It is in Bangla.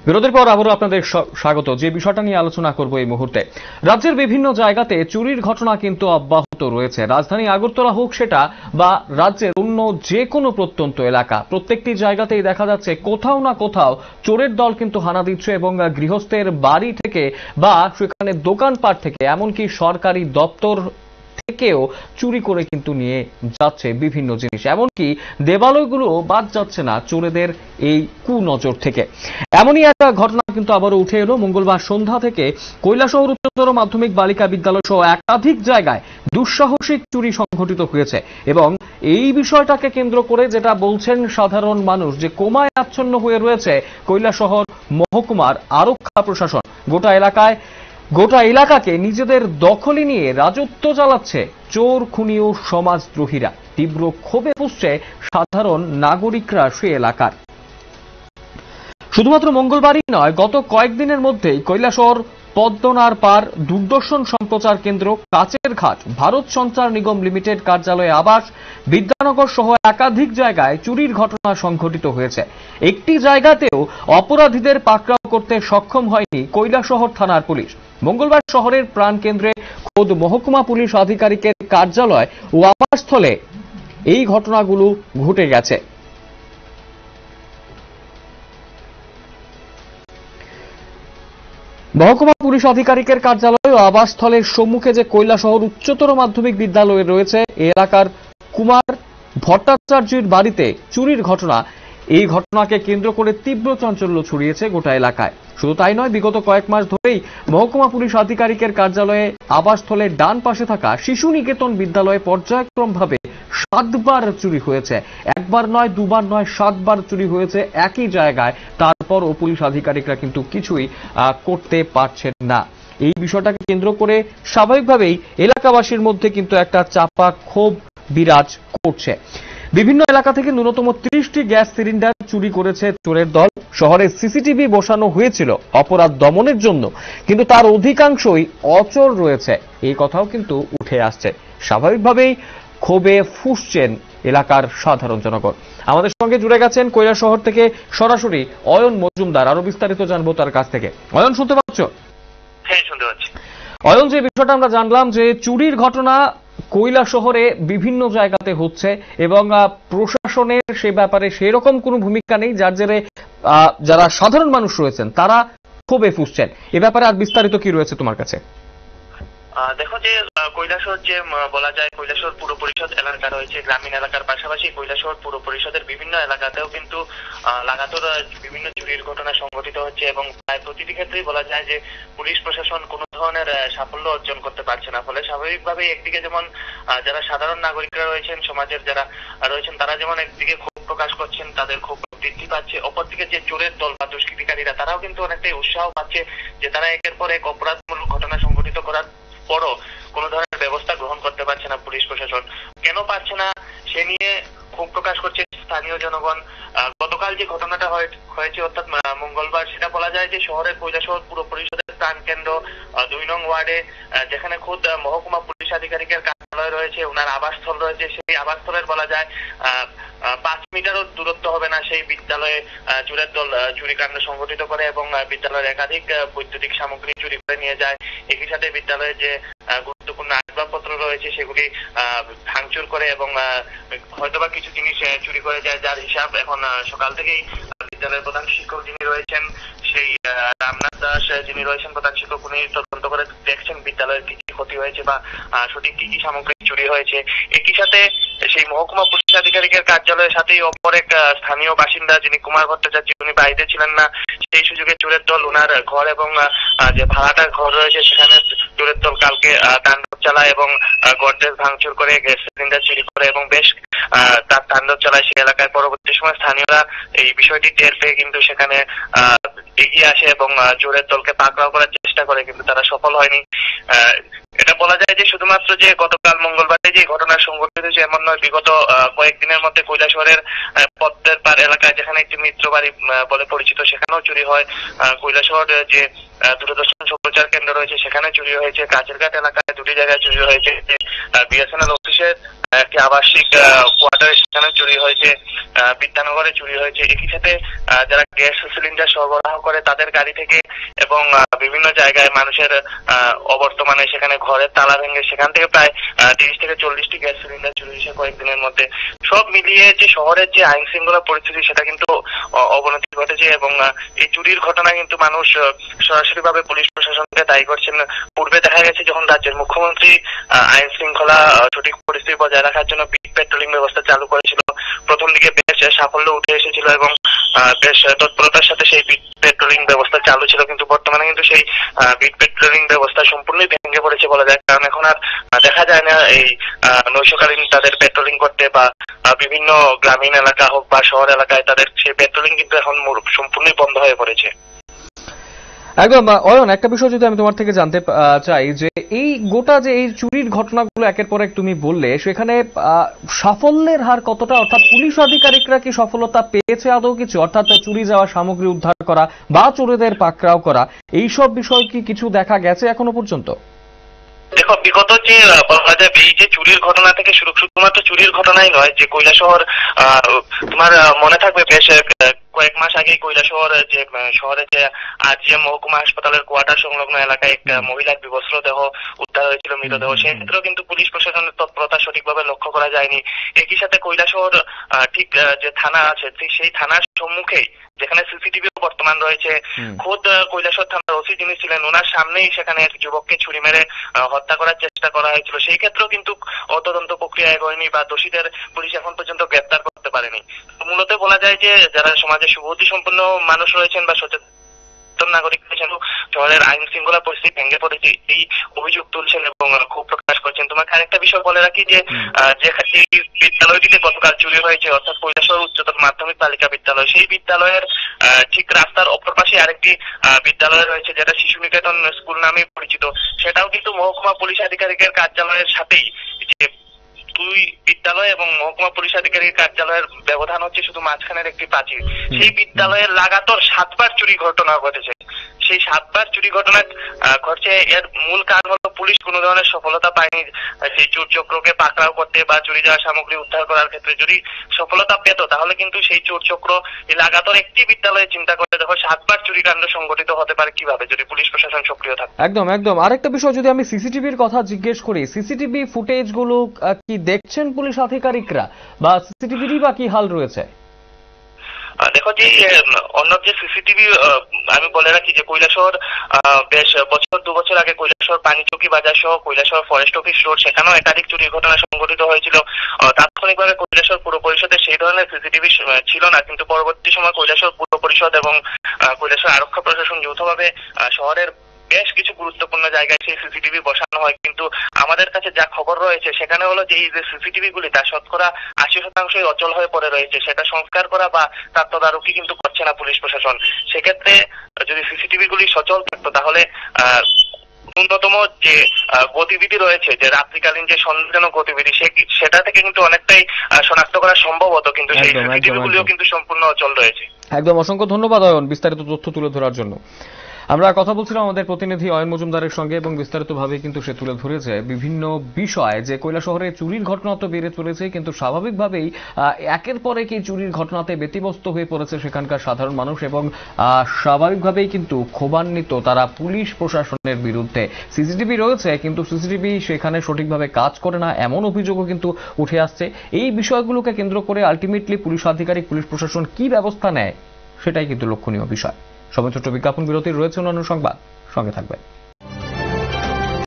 বিরতির পর আবারও আপনাদের স্বাগত। যে বিষয়টা নিয়ে আলোচনা করব এই মুহূর্তে, রাজ্যের বিভিন্ন জায়গাতে চুরির ঘটনা কিন্তু অব্যাহত রয়েছে। রাজধানী আগরতলা হোক সেটা বা রাজ্যের অন্য যে কোনো প্রত্যন্ত এলাকা, প্রত্যেকটি জায়গাতেই দেখা যাচ্ছে কোথাও না কোথাও চোরের দল কিন্তু হানা দিচ্ছে এবং গৃহস্থের বাড়ি থেকে বা সেখানে দোকানপাট থেকে এমনকি সরকারি দপ্তর থেকেও চুরি করে কিন্তু নিয়ে যাচ্ছে বিভিন্ন জিনিস। এমনকি দেবালয়গুলো বাদ যাচ্ছে না চোরেদের এই কুনজর থেকে। এমনই একটা ঘটনা কিন্তু আবারও উঠে এলো মঙ্গলবার সন্ধ্যা থেকে কৈলাসহর উচ্চতর মাধ্যমিক বালিকা বিদ্যালয় সহ একাধিক জায়গায় দুঃসাহসিক চুরি সংঘটিত হয়েছে। এবং এই বিষয়টাকে কেন্দ্র করে যেটা বলছেন সাধারণ মানুষ, যে কোমায় আচ্ছন্ন হয়ে রয়েছে কৈলাসহর মহকুমার আরক্ষা প্রশাসন। গোটা এলাকাকে নিজেদের দখলে নিয়ে রাজত্ব চালাচ্ছে চোর, খুনি ও সমাজদ্রোহীরা। তীব্র ক্ষোভে ফুঁসছে সাধারণ নাগরিকরা সে এলাকার। শুধুমাত্র মঙ্গলবারই নয়, গত কয়েকদিনের মধ্যেই কৈলাসহর পদ্মনার পার দূরদর্শন সম্প্রচার কেন্দ্র, কাচের ঘাট, ভারত সঞ্চার নিগম লিমিটেড কার্যালয়, আবাস, বিদ্যানগর সহ একাধিক জায়গায় চুরির ঘটনা সংঘটিত হয়েছে। একটি জায়গাতেও অপরাধীদের পাকড়াও করতে সক্ষম হয়নি কৈলাসহর থানার পুলিশ। মঙ্গলবার শহরের প্রাণকেন্দ্রে খোদ মহকুমা পুলিশ আধিকারিকের কার্যালয় ও আবাসস্থলে এই ঘটনাগুলো ঘটে গেছে। মহকুমা পুলিশ আধিকারিকের কার্যালয় ও আবাসস্থলের সম্মুখে যে কৈলাসহর উচ্চতর মাধ্যমিক বিদ্যালয় রয়েছে, এলাকার কুমার ভট্টাচার্যের বাড়িতে চুরির ঘটনা, এই ঘটনাকে কেন্দ্র করে তীব্র চাঞ্চল্য ছড়িয়েছে গোটা এলাকায়। শুধু তাই নয়, বিগত কয়েক মাস ধরেই মহকুমা পুলিশ আধিকারিকের কার্যালয়ে আবাসস্থলের ডান পাশে থাকা শিশু নিকেতন বিদ্যালয়ে পর্যায়ক্রমভাবে 7 বার চুরি হয়েছে। একবার নয়, দুবার নয়, 7 বার চুরি হয়েছে একই জায়গায়। তারপর ও পুলিশ আধিকারিকরা কিন্তু কিছুই করতে পারছেন না। এই বিষয়টাকে কেন্দ্র করে স্বাভাবিকভাবেই এলাকাবাসীর মধ্যে কিন্তু একটা চাপা ক্ষোভ বিরাজ করছে। বিভিন্ন এলাকা থেকে ন্যূনতম 30টি গ্যাস সিলিন্ডার চুরি করেছে চোরের দল। শহরে সিসিটিভি বসানো হয়েছিল অপরাধ দমনের জন্য, কিন্তু তার অধিকাংশই অচল রয়েছে, এই কথাও কিন্তু উঠে আসছে। স্বাভাবিকভাবেই ক্ষোভে ফুঁসছেন এলাকার সাধারণ জনগণ। আমাদের সঙ্গে জুড়ে গেছেন কৈলাসহর থেকে সরাসরি অয়ন মজুমদার। আরো বিস্তারিত জানবো তার কাছ থেকে। অয়ন, শুনতে পাচ্ছ? হ্যাঁ, শুনতে পাচ্ছি। অয়ন, যে বিষয়টা আমরা জানলাম যে চুরির ঘটনা কৈলাসহরে বিভিন্ন জায়গাতে হচ্ছে এবং প্রশাসনের সে ব্যাপারে সেরকম কোনো ভূমিকা নেই, যার জেরে যারা সাধারণ মানুষ রয়েছেন তারা ক্ষোভে ফুঁসছেন। এ ব্যাপারে আর বিস্তারিত কি রয়েছে তোমার কাছে? দেখো, যে কৈলাসহর যে বলা যায় কৈলাসহর পুর পরিষদ এলাকা রয়েছে, গ্রামীণ এলাকার পাশাপাশি কৈলাসহর পুর পরিষদের বিভিন্ন এলাকাতেও কিন্তু লাগাতার বিভিন্ন চুরির ঘটনা সংঘটিত হচ্ছে এবং প্রায় প্রতিটি ক্ষেত্রেই বলা যায় যে পুলিশ প্রশাসন কোনো ধরনের সাফল্য অর্জন করতে পারছে না। ফলে স্বাভাবিকভাবেই একদিকে যেমন যারা সাধারণ নাগরিকরা রয়েছেন, সমাজের যারা রয়েছেন, তারা যেমন একদিকে ক্ষোভ প্রকাশ করছেন, তাদের ক্ষোভ বৃদ্ধি পাচ্ছে। অপরদিকে যে চোরের দল বা দুষ্কৃতিকারীরা, তারাও কিন্তু অনেকটাই উৎসাহ পাচ্ছে যে তারা একের পর এক অপরাধমূলক ঘটনা সংঘটিত করার পরও কোনো ধরনের ব্যবস্থা গ্রহণ করতে পারছে না পুলিশ প্রশাসন। কেন পারছে না সে নিয়ে ক্ষোভ প্রকাশ করছে স্থানীয় জনগণ। গতকাল যে ঘটনাটা হয়েছে অর্থাৎ মঙ্গলবার, সেটা বলা যায় যে শহরের কৈলাসহর পুর পরিষদের প্রাণকেন্দ্র 2 নং ওয়ার্ডে, যেখানে খোদ মহকুমা পুলিশ আধিকারিকের কার্যালয় রয়েছে, ওনার আবাসস্থল রয়েছে, সেই আবাসস্থলের বলা যায় 5 মিটারও দূরত্ব হবে না সেই বিদ্যালয়ে চোরের দল চুরিকাণ্ড সংঘটিত করে এবং বিদ্যালয়ের একাধিক বৈদ্যুতিক সামগ্রী চুরি করে নিয়ে যায়। একই সাথে বিদ্যালয়ের যে গুরুত্বপূর্ণ আসবাবপত্র রয়েছে সেগুলি ভাঙচুর করে এবং হয়তোবা কিছু জিনিস চুরি করে যায়, যার হিসাব এখন সকাল থেকেই বিদ্যালয়ের প্রধান শিক্ষক যিনি রয়েছেন, সেই রামনাথ দাস যিনি রয়েছেন প্রধান শিক্ষক, উনি তদন্ত করে দেখছেন বিদ্যালয়ের কি কি ক্ষতি হয়েছে বা সঠিক কি কি সামগ্রী চুরি হয়েছে। একই সাথে সেই মহকুমা পুলিশ আধিকারিকের কার্যালয়ের সাথেই অপর এক স্থানীয় বাসিন্দা যিনি কুমার ভট্টাচার্য, উনি বাড়িতে ছিলেন না, সেই সুযোগে চোরের দল ওনার ঘর এবং যে ভাড়াটার ঘর রয়েছে সেখানে চোরের দল কালকে তাণ্ডব চালায় এবং গডরেজ ভাঙচুর করে, গ্যাস সিলিন্ডার চুরি করে এবং বেশ তার তাণ্ডব চালায় সেই এলাকায়। পরবর্তী সময় স্থানীয়রা এই বিষয়টি টের পেয়ে কিন্তু সেখানে এগিয়ে আসে এবং চোরের দলকে পাকড়াও করার চেষ্টা করে, কিন্তু তারা সফল হয়নি। এটা বলা যায় যে শুধুমাত্র যে গতকাল মঙ্গলবারে যে ঘটনা সংঘটিত হয়েছে এমন নয়, বিগত কয়েকদিনের মধ্যে কৈলাসহরের পদ্মের পার এলাকায়, যেখানে একটি মিত্র বাড়ি বলে পরিচিত, সেখানেও চুরি হয়। কৈলাসহর যে দূরদর্শন সম্প্রচার কেন্দ্র রয়েছে সেখানে চুরি হয়েছে। কাচের ঘাট এলাকায় 2টি জায়গায় চুরি হয়েছে। বিএসএনএল অফিসের একটি আবাসিক কোয়ার্টারে সেখানে চুরি হয়েছে। বিদ্যানগরে চুরি হয়েছে। একই সাথে যারা গ্যাস সিলিন্ডার সরবরাহ করে তাদের গাড়ি থেকে এবং বিভিন্ন জায়গায় মানুষের অবর্তমানে সেখানে ঘরের তালা ভেঙে সেখান থেকে প্রায় 30 থেকে 40টি গ্যাস সিলিন্ডার চুরি হয়েছে কয়েকদিনের মধ্যে। সব মিলিয়ে যে শহরের যে আইন শৃঙ্খলা পরিস্থিতি সেটা কিন্তু অবনতি ঘটেছে এবং এই চুরির ঘটনা কিন্তু মানুষ সরাসরি ভাবে পুলিশ প্রশাসনকে দায়ী করছেন। পূর্বে দেখা গেছে যখন রাজ্যের মুখ্যমন্ত্রী আইন শৃঙ্খলা সঠিক পরিস্থিতি বজায় রাখার জন্য বিট পেট্রোলিং ব্যবস্থা চালু করেছিল, প্রথম দিকে বেশ সাফল্য উঠে এসেছিল এবং বেশ তৎপরতার সাথে সেই বিট পেট্রোলিং ব্যবস্থা চালু ছিল। কিন্তু বর্তমানে কিন্তু সেই বিট পেট্রোলিং ব্যবস্থা সম্পূর্ণই ভেঙে পড়েছে বলা যায়, কারণ এখন আর দেখা যায় না এই নৈশকালীন তাদের পেট্রোলিং করতে বা বিভিন্ন গ্রামীণ এলাকা হোক বা শহর এলাকায় তাদের সেই পেট্রোলিং কিন্তু এখন সম্পূর্ণই বন্ধ হয়ে পড়েছে। একদম অয়ন, একটা বিষয় যদি আমি তোমার থেকে জানতে চাই যে এই গোটা যে এই চুরির ঘটনাগুলো একের পর এক তুমি বললে, সেখানে সাফল্যের হার কতটা, অর্থাৎ পুলিশ আধিকারিকরা কি সফলতা পেয়েছে আদৌ কিছু, অর্থাৎ চুরি যাওয়া সামগ্রী উদ্ধার করা বা চোরেদের পাকড়াও করা, এইসব বিষয় কি কিছু দেখা গেছে এখনো পর্যন্ত? দেখো, বিগত যে বলা যায় এই যে চুরির ঘটনা থেকে শুধুমাত্র চুরির ঘটনাই নয়, যে কৈলাসহর তোমার মনে থাকবে বেশ কয়েক মাস আগে কৈলাসহর যে শহরে যে আরজিএম মহকুমা হাসপাতালের কোয়ার্টার সংলগ্ন এলাকায় এক মহিলার বিবস্ত্র দেহ উদ্ধার হয়েছিল, মৃতদেহ। সেই ক্ষেত্রেও কিন্তু পুলিশ প্রশাসনের তৎপরতা সঠিকভাবে লক্ষ্য করা যায়নি। একই সাথে কৈলাসহর ঠিক যে থানা আছে সেই থানার সম্মুখেই যেখানে সিসিটিভি বর্তমান রয়েছে, খোদ কৈলাসহর থানার ওসি যিনি ছিলেন ওনার সামনেই সেখানে এক যুবককে ছুরি মেরে হত্যা করার চেষ্টা করা হয়েছিল। সেই ক্ষেত্রেও কিন্তু তদন্ত প্রক্রিয়া এগোয়নি বা দোষীদের পুলিশ এখন পর্যন্ত গ্রেপ্তার করতে পারেনি। মূলত বলা যায় যে যারা সমাজে সুবুদ্ধি সম্পন্ন মানুষ রয়েছেন বা সচেতন নাগরিক রয়েছেন, শহরের আইন শৃঙ্খলা পরিস্থিতি ভেঙে পড়েছে এই অভিযোগ তুলছেন এবং ক্ষোভ প্রকাশ করছেন। তোমাকে আরেকটা বিষয় বলে রাখি যে এই বিদ্যালয়টিতে গতকাল চুরি হয়েছে, অর্থাৎ কৈলাসহর উচ্চতর মাধ্যমিক বালিকা বিদ্যালয়, সেই বিদ্যালয়ের ঠিক রাস্তার অপর পাশে আরেকটি বিদ্যালয় রয়েছে যেটা শিশু নিকেতন স্কুল নামে পরিচিত। সেটাও কিন্তু মহকুমা পুলিশ আধিকারিকের কার্যালয়ের সাথেই, যে দুই বিদ্যালয় এবং মহকুমা পুলিশ আধিকারিকের কার্যালয়ের ব্যবধান হচ্ছে শুধু মাঝখানের একটি প্রাচীর। সেই বিদ্যালয়ের লাগাতার 7বার চুরি ঘটনা ঘটেছে। সেই 7বার চুরি ঘটনা ঘটছে, এর মূল কারণ হলো পুলিশ কোনো ধরনের সফলতা পায়নি সেই চোর চক্রকে পাকড়াও করতে বা চুরি যাওয়া সামগ্রী উদ্ধার করার ক্ষেত্রে। যদি সফলতা পেত তাহলে কিন্তু সেই চোর চক্র লাগাতার একটি বিদ্যালয়ে, চিন্তা করে দেখো 7বার চুরিকাণ্ড সংঘটিত হতে পারে কিভাবে যদি পুলিশ প্রশাসন সক্রিয় থাকে। একদম একদম। আরেকটা বিষয় যদি আমি সিসিটিভির কথা জিজ্ঞেস করি, সিসিটিভি ফুটেজ গুলো কি দেখছেন পুলিশ আধিকারিকরা বা সিসিটিভিরই বা কি হাল রয়েছে? দেখো, যে অন্য যে সিসিটিভি আমি বলে রাখি যে কৈলাসহর বেশ দু বছর আগে কৈলাসহর পানিচৌকি বাজার সহ কৈলাসহর ফরেস্ট অফিস রোড, সেখানেও একাধিক চুরির ঘটনা সংঘটিত হয়েছিল। তাৎক্ষণিকভাবে কৈলাসহর পুর পরিষদের সেই ধরনের সিসিটিভি ছিল না, কিন্তু পরবর্তী সময় কৈলাসহর পুর পরিষদ এবং কৈলাসহর আরক্ষা প্রশাসন যৌথভাবে শহরের বেশ কিছু গুরুত্বপূর্ণ জায়গায় সেই সিসিটিভি বসানো হয়। কিন্তু আমাদের কাছে যা খবর রয়েছে সেখানে হলো যে এই যে সিসিটিভি গুলি তা শতকরা 80% অচল হয়ে পড়ে রয়েছে, সেটা সংস্কার করা বা তার তদারকি কিন্তু করছে না পুলিশ প্রশাসন। সেক্ষেত্রে যদি সিসিটিভি গুলি সচল থাকতো তাহলে ন্যূনতম যে গতিবিধি রয়েছে, যে রাত্রিকালীন যে সন্দেহজনক গতিবিধি, সেটা থেকে কিন্তু অনেকটাই শনাক্ত করা সম্ভব হতো, কিন্তু সেই সিসিটিভি গুলিও কিন্তু সম্পূর্ণ অচল রয়েছে। একদম, অসংখ্য ধন্যবাদ অয়ন বিস্তারিত তথ্য তুলে ধরার জন্য। আমরা কথা বলছিলাম আমাদের প্রতিনিধি অয়ন মজুমদারের সঙ্গে এবং বিস্তারিতভাবে কিন্তু সে তুলে ধরেছে বিভিন্ন বিষয়, যে কৈলাসহরে চুরির ঘটনা তো বেড়ে চলেছে, কিন্তু স্বাভাবিকভাবেই একের পর এক এই চুরির ঘটনাতে ব্যতিব্যস্ত হয়ে পড়েছে সেখানকার সাধারণ মানুষ এবং স্বাভাবিকভাবেই কিন্তু ক্ষোভান্বিত তারা পুলিশ প্রশাসনের বিরুদ্ধে। সিসিটিভি রয়েছে কিন্তু সিসিটিভি সেখানে সঠিকভাবে কাজ করে না, এমন অভিযোগও কিন্তু উঠে আসছে। এই বিষয়গুলোকে কেন্দ্র করে আলটিমেটলি পুলিশ আধিকারিক, পুলিশ প্রশাসন কি ব্যবস্থা নেয় সেটাই কিন্তু লক্ষণীয় বিষয়। সময় ছোট্ট বিজ্ঞাপন বিরতির রয়েছে অন্যান্য সংবাদ, সঙ্গে থাকবেন।